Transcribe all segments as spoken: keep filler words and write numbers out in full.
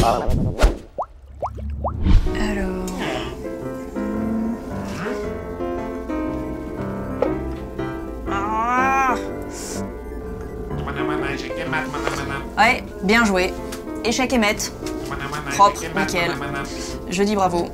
Alors... Ah. Ouais, bien joué. Échec et mat. Propre, nickel. Je dis bravo.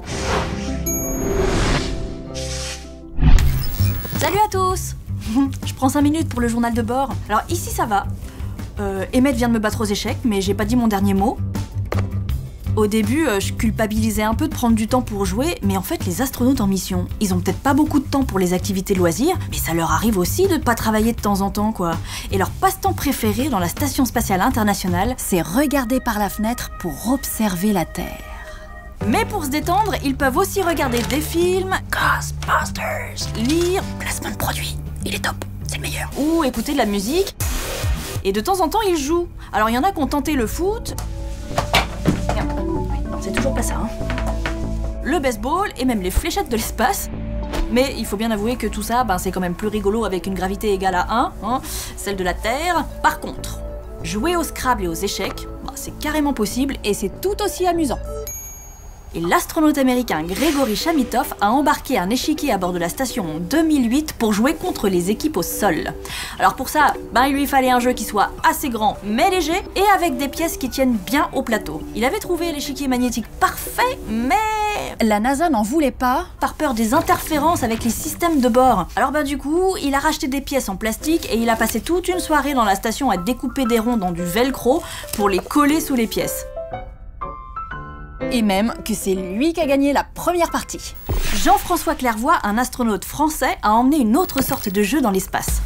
Salut à tous. Je prends cinq minutes pour le journal de bord. Alors ici ça va. Euh, Emmett vient de me battre aux échecs, mais j'ai pas dit mon dernier mot. Au début, euh, je culpabilisais un peu de prendre du temps pour jouer, mais en fait, les astronautes en mission, ils ont peut-être pas beaucoup de temps pour les activités loisirs, mais ça leur arrive aussi de pas travailler de temps en temps, quoi. Et leur passe-temps préféré dans la Station Spatiale Internationale, c'est regarder par la fenêtre pour observer la Terre. Mais pour se détendre, ils peuvent aussi regarder des films, Ghostbusters, lire, placement de produits, il est top, c'est le meilleur, ou écouter de la musique. Et de temps en temps, ils jouent. Alors il y en a qui ont tenté le foot. Merde, c'est toujours pas ça, hein. Le baseball et même les fléchettes de l'espace. Mais il faut bien avouer que tout ça, ben, c'est quand même plus rigolo avec une gravité égale à un, hein, celle de la Terre. Par contre, jouer au Scrabble et aux échecs, ben, c'est carrément possible et c'est tout aussi amusant. Et l'astronaute américain Grigori Chamitov a embarqué un échiquier à bord de la station en deux mille huit pour jouer contre les équipes au sol. Alors pour ça, ben, il lui fallait un jeu qui soit assez grand mais léger et avec des pièces qui tiennent bien au plateau. Il avait trouvé l'échiquier magnétique parfait, mais la NASA n'en voulait pas par peur des interférences avec les systèmes de bord. Alors bah du coup, il a racheté des pièces en plastique et il a passé toute une soirée dans la station à découper des ronds dans du velcro pour les coller sous les pièces. Et même que c'est lui qui a gagné la première partie. Jean-François Clairvoy, un astronaute français, a emmené une autre sorte de jeu dans l'espace.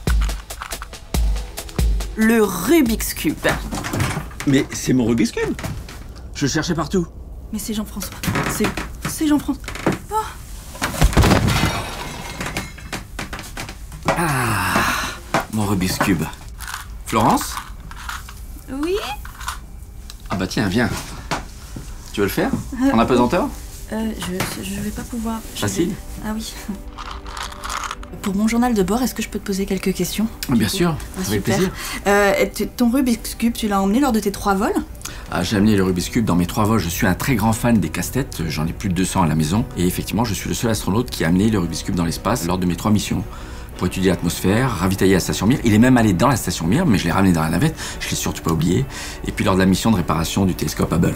Le Rubik's Cube. Mais c'est mon Rubik's Cube. Je le cherchais partout. Mais c'est Jean-François. C'est... c'est Jean-François. Oh. Ah, mon Rubik's Cube. Florence? Oui? Ah bah tiens, viens. Tu veux le faire? En apesanteur? Euh, je, je vais pas pouvoir... Facile? Ah oui. Pour mon journal de bord, est-ce que je peux te poser quelques questions? Bien sûr, ah, avec super. plaisir. Euh, ton Rubik's Cube, tu l'as emmené lors de tes trois vols? Ah, j'ai amené le Rubik's Cube dans mes trois vols. Je suis un très grand fan des casse-têtes. J'en ai plus de deux cents à la maison. Et effectivement, je suis le seul astronaute qui a amené le Rubik's Cube dans l'espace lors de mes trois missions. Pour étudier l'atmosphère, ravitailler la station Mir. Il est même allé dans la station Mir, mais je l'ai ramené dans la navette. Je l'ai surtout pas oublié. Et puis lors de la mission de réparation du télescope Hubble.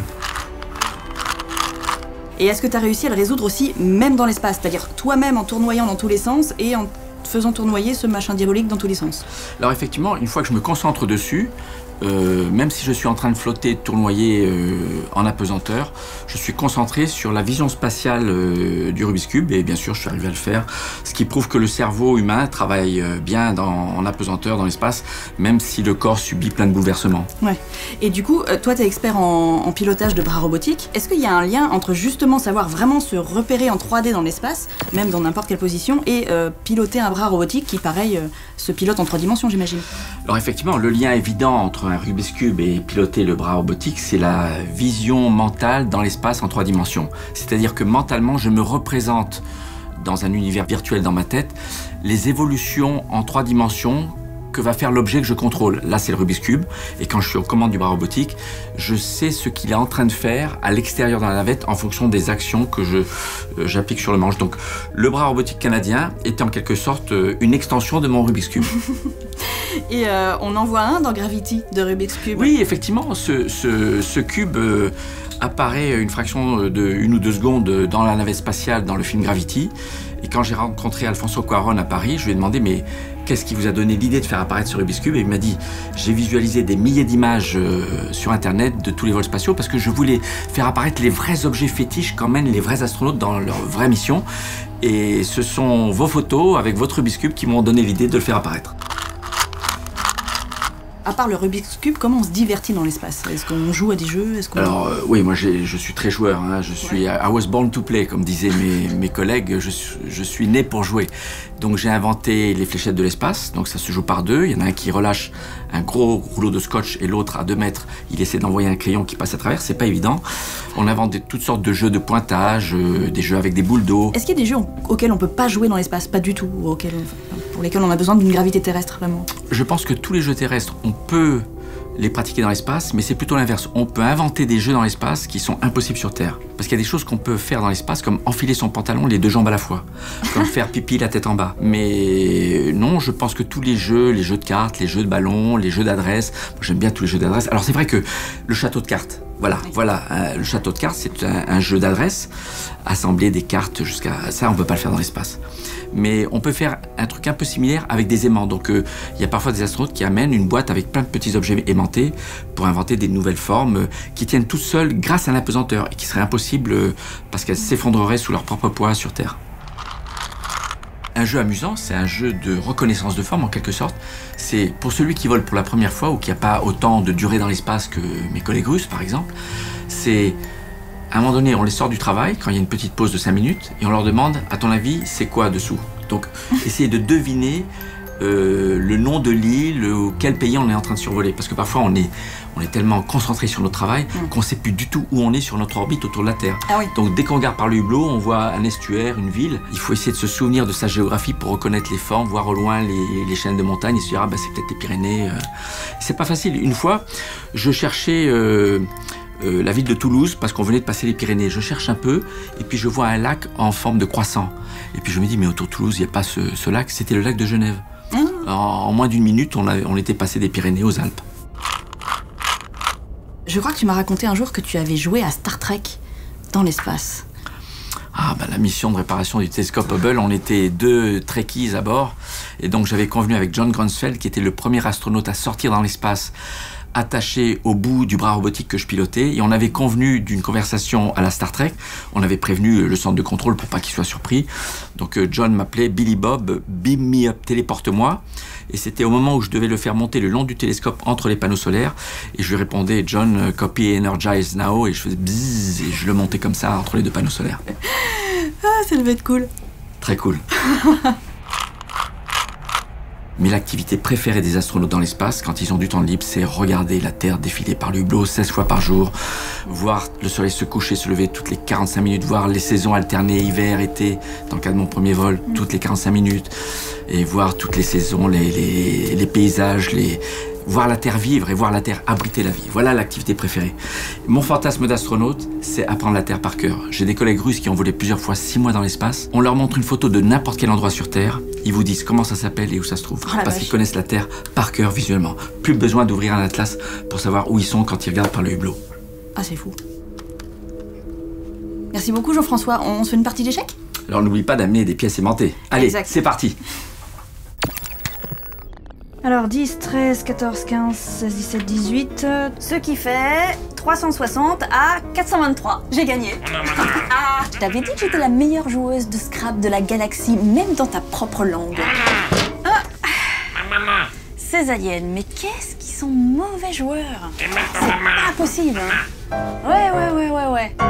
Et est-ce que tu as réussi à le résoudre aussi, même dans l'espace? C'est-à-dire toi-même en tournoyant dans tous les sens et en faisant tournoyer ce machin diabolique dans tous les sens? Alors effectivement, une fois que je me concentre dessus, euh, même si je suis en train de flotter, de tournoyer euh, en apesanteur, je suis concentré sur la vision spatiale euh, du Rubik's Cube et bien sûr je suis arrivé à le faire, ce qui prouve que le cerveau humain travaille euh, bien dans, en apesanteur dans l'espace, même si le corps subit plein de bouleversements. Ouais. Et du coup, euh, toi t'es expert en, en pilotage de bras robotiques. Est-ce qu'il y a un lien entre justement savoir vraiment se repérer en trois D dans l'espace, même dans n'importe quelle position, et euh, piloter un bras robotique qui, pareil, euh, se pilote en trois dimensions, j'imagine? Alors effectivement, le lien évident entre un Rubik's Cube et piloter le bras robotique, c'est la vision mentale dans l'espace en trois dimensions. C'est-à-dire que mentalement, je me représente dans un univers virtuel dans ma tête les évolutions en trois dimensions que va faire l'objet que je contrôle. Là, c'est le Rubik's Cube. Et quand je suis aux commandes du bras robotique, je sais ce qu'il est en train de faire à l'extérieur dans la navette en fonction des actions que je euh, j'applique sur le manche. Donc, le bras robotique canadien est en quelque sorte euh, une extension de mon Rubik's Cube. Et euh, on en voit un dans Gravity, de Rubik's Cube. Oui, effectivement, ce, ce, ce cube euh, apparaît une fraction de une ou deux secondes dans la navette spatiale dans le film Gravity. Et quand j'ai rencontré Alfonso Cuarón à Paris, je lui ai demandé mais qu'est-ce qui vous a donné l'idée de faire apparaître ce Rubik's Cube? Et il m'a dit j'ai visualisé des milliers d'images euh, sur internet de tous les vols spatiaux parce que je voulais faire apparaître les vrais objets fétiches qu'emmènent les vrais astronautes dans leur vraie mission. Et ce sont vos photos avec votre Rubik's Cube qui m'ont donné l'idée de le faire apparaître. À part le Rubik's Cube, comment on se divertit dans l'espace? Est-ce qu'on joue à des jeux? Est-ce qu'on... Alors euh, oui, moi je suis très joueur, hein. Je suis ouais. I was born to play, comme disaient mes, mes collègues, je, je suis né pour jouer. Donc j'ai inventé les fléchettes de l'espace, donc ça se joue par deux. Il y en a un qui relâche un gros rouleau de scotch et l'autre à deux mètres, il essaie d'envoyer un crayon qui passe à travers, c'est pas évident. On invente des, toutes sortes de jeux de pointage, euh, des jeux avec des boules d'eau. Est-ce qu'il y a des jeux auxquels on peut pas jouer dans l'espace? Pas du tout, ou auxquels, pour lesquels on a besoin d'une gravité terrestre, vraiment? Je pense que tous les jeux terrestres, on peut les pratiquer dans l'espace, mais c'est plutôt l'inverse. On peut inventer des jeux dans l'espace qui sont impossibles sur Terre. Parce qu'il y a des choses qu'on peut faire dans l'espace, comme enfiler son pantalon les deux jambes à la fois, comme faire pipi la tête en bas. Mais non, je pense que tous les jeux, les jeux de cartes, les jeux de ballon, les jeux d'adresse, moi j'aime bien tous les jeux d'adresse. Alors c'est vrai que le château de cartes, voilà, voilà, euh, le château de cartes, c'est un, un jeu d'adresse, assembler des cartes jusqu'à ça, on peut pas le faire dans l'espace. Mais on peut faire un truc un peu similaire avec des aimants. Donc il euh, y a parfois des astronautes qui amènent une boîte avec plein de petits objets aimantés pour inventer des nouvelles formes euh, qui tiennent toutes seules grâce à l'apesanteur et qui seraient impossibles euh, parce qu'elles s'effondreraient sous leur propre poids sur Terre. Un jeu amusant, c'est un jeu de reconnaissance de forme en quelque sorte. C'est pour celui qui vole pour la première fois ou qui n'a pas autant de durée dans l'espace que mes collègues russes par exemple. C'est à un moment donné, on les sort du travail quand il y a une petite pause de cinq minutes et on leur demande, à ton avis, c'est quoi dessous? Donc, essayez de deviner euh, le nom de l'île ou quel pays on est en train de survoler. Parce que parfois, on est, on est tellement concentré sur notre travail mmh. qu'on ne sait plus du tout où on est sur notre orbite autour de la Terre. Ah oui. Donc, dès qu'on regarde par le hublot, on voit un estuaire, une ville. Il faut essayer de se souvenir de sa géographie pour reconnaître les formes, voir au loin les, les chaînes de montagnes et se dire, ah bah c'est peut-être les Pyrénées. Euh. C'est pas facile. Une fois, je cherchais... Euh, Euh, la ville de Toulouse parce qu'on venait de passer les Pyrénées. Je cherche un peu et puis je vois un lac en forme de croissant. Et puis je me dis, mais autour de Toulouse, il n'y a pas ce, ce lac. C'était le lac de Genève. Mmh. En, en moins d'une minute, on, a, on était passé des Pyrénées aux Alpes. Je crois que tu m'as raconté un jour que tu avais joué à Star Trek dans l'espace. Ah bah la mission de réparation du télescope Hubble, on était deux Trekkies à bord. Et donc j'avais convenu avec John Grunsfeld, qui était le premier astronaute à sortir dans l'espace, attaché au bout du bras robotique que je pilotais, et on avait convenu d'une conversation à la Star Trek. On avait prévenu le centre de contrôle pour pas qu'il soit surpris. Donc John m'appelait Billy Bob, beam me up, téléporte-moi. Et c'était au moment où je devais le faire monter le long du télescope entre les panneaux solaires. Et je lui répondais, John, copy energize now, et je faisais bzzz, et je le montais comme ça entre les deux panneaux solaires. Ah, ça devait être cool. Très cool. Mais l'activité préférée des astronautes dans l'espace, quand ils ont du temps libre, c'est regarder la Terre défiler par le hublot seize fois par jour, voir le soleil se coucher, se lever toutes les quarante-cinq minutes, voir les saisons alterner, hiver, été, dans le cas de mon premier vol, toutes les quarante-cinq minutes, et voir toutes les saisons, les, les, les paysages, les... voir la Terre vivre et voir la Terre abriter la vie. Voilà l'activité préférée. Mon fantasme d'astronaute, c'est apprendre la Terre par cœur. J'ai des collègues russes qui ont volé plusieurs fois six mois dans l'espace. On leur montre une photo de n'importe quel endroit sur Terre. Ils vous disent comment ça s'appelle et où ça se trouve. Oh parce qu'ils connaissent la Terre par cœur visuellement. Plus besoin d'ouvrir un atlas pour savoir où ils sont quand ils regardent par le hublot. Ah, c'est fou. Merci beaucoup, Jean-François. On se fait une partie d'échecs? Alors n'oublie pas d'amener des pièces aimantées. Allez, c'est parti. Alors dix, treize, quatorze, quinze, seize, dix-sept, dix-huit, euh, ce qui fait trois cent soixante à quatre cent vingt-trois. J'ai gagné. Ah, je t'avais dit que j'étais la meilleure joueuse de Scrabble de la galaxie, même dans ta propre langue. Ah, ces aliens, mais qu'est-ce qu'ils sont mauvais joueurs. C'est pas possible, hein. Ouais, ouais, ouais, ouais, ouais.